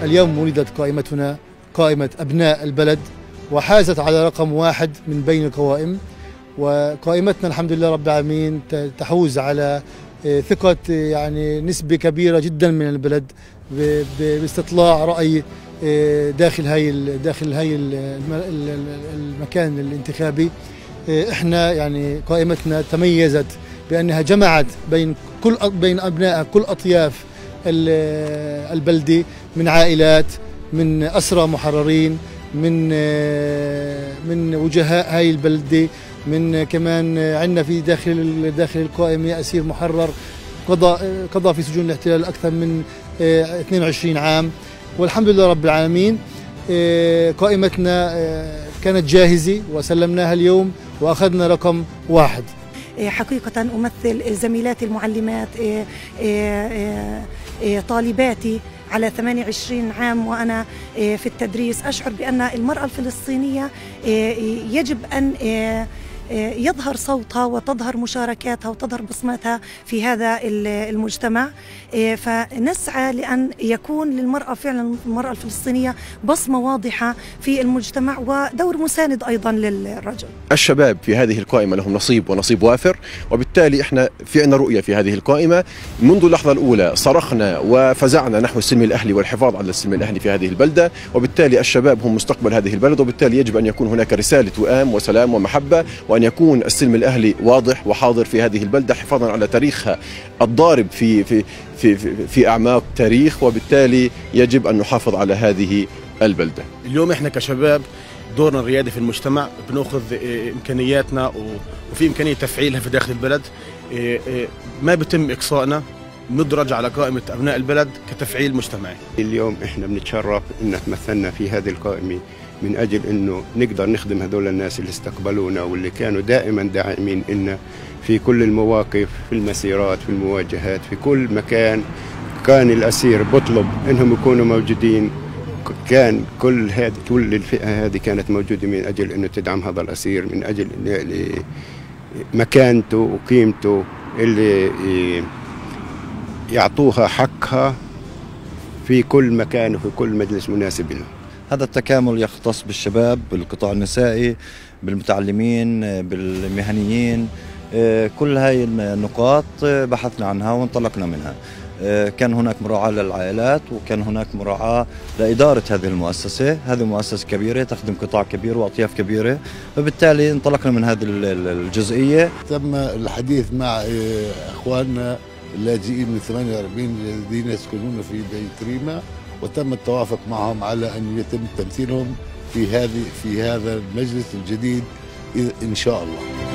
اليوم ولدت قائمتنا، قائمة أبناء البلد، وحازت على رقم 1 من بين القوائم. وقائمتنا الحمد لله رب العالمين تحوز على ثقة يعني نسبة كبيرة جدا من البلد باستطلاع رأي داخل هاي المكان الانتخابي. احنا يعني قائمتنا تميزت بأنها جمعت بين أبناء كل أطياف البلدة، من عائلات، من أسرى محررين، من وجهاء هاي البلدة، من كمان عندنا في داخل القائمة أسير محرر قضى في سجون الاحتلال أكثر من 22 عام. والحمد لله رب العالمين قائمتنا كانت جاهزة وسلمناها اليوم وأخذنا رقم 1. حقيقة أمثل زميلاتي المعلمات، طالباتي على 28 عام وأنا في التدريس. أشعر بأن المرأة الفلسطينية يجب أن يظهر صوتها وتظهر مشاركاتها وتظهر بصمتها في هذا المجتمع. فنسعى لأن يكون للمرأة فعلا، المرأة الفلسطينية، بصمة واضحة في المجتمع ودور مساند أيضا للرجل. الشباب في هذه القائمة لهم نصيب ونصيب وافر، وبالتالي احنا في عندنا رؤية في هذه القائمة. منذ اللحظة الأولى صرخنا وفزعنا نحو السلم الأهلي والحفاظ على السلم الأهلي في هذه البلدة، وبالتالي الشباب هم مستقبل هذه البلد، وبالتالي يجب أن يكون هناك رسالة وئام وسلام ومحبة، وأن يكون السلم الأهلي واضح وحاضر في هذه البلدة حفاظا على تاريخها الضارب في أعماق تاريخ، وبالتالي يجب أن نحافظ على هذه البلدة. اليوم احنا كشباب دورنا الريادي في المجتمع، بناخذ إمكانياتنا وفي إمكانية تفعيلها في داخل البلد. ما بيتم إقصائنا، ندرج على قائمة أبناء البلد كتفعيل مجتمعي. اليوم احنا بنتشرف ان تمثلنا في هذه القائمة من أجل أنه نقدر نخدم هذول الناس اللي استقبلونا واللي كانوا دائما داعمين إلنا في كل المواقف، في المسيرات، في المواجهات، في كل مكان كان الأسير بطلب أنهم يكونوا موجودين. كان كل الفئة هذه كانت موجودة من أجل أنه تدعم هذا الأسير، من أجل مكانته وقيمته اللي يعطوها حقها في كل مكان وفي كل مجلس مناسب له. هذا التكامل يختص بالشباب، بالقطاع النسائي، بالمتعلمين، بالمهنيين. كل هاي النقاط بحثنا عنها وانطلقنا منها. كان هناك مراعاة للعائلات، وكان هناك مراعاة لإدارة هذه المؤسسة. هذه مؤسسة كبيرة تخدم قطاع كبير وأطياف كبيرة، وبالتالي انطلقنا من هذه الجزئية. تم الحديث مع إخواننا اللاجئين من 48 الذين يسكنون في بيت ريما، وتم التوافق معهم على أن يتم تمثيلهم في هذا المجلس الجديد إن شاء الله.